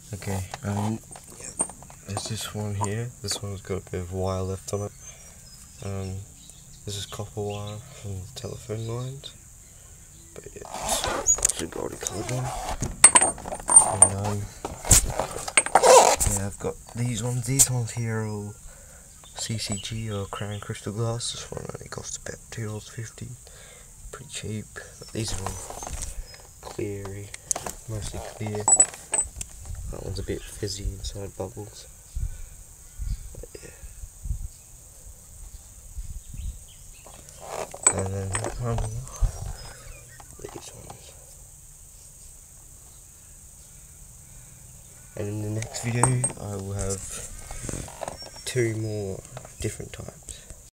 Okay, yeah, there's this one here. This one's got a bit of wire left on it. This is copper wire from the telephone lines. But yeah, it's a gold coloured one. And yeah, I've got these ones. These ones here are all CCG or Crown Crystal Glass. This one only costs about $2.50. Pretty cheap. But these are all cleary, mostly clear. That one's a bit fizzy inside bubbles. But yeah. And then these ones. And in the next video I will have 2 more different types.